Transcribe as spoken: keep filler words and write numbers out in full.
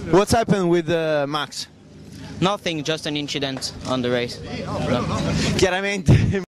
What's happened with uh, Max? Nothing, just an incident on the race. No. Chiaramente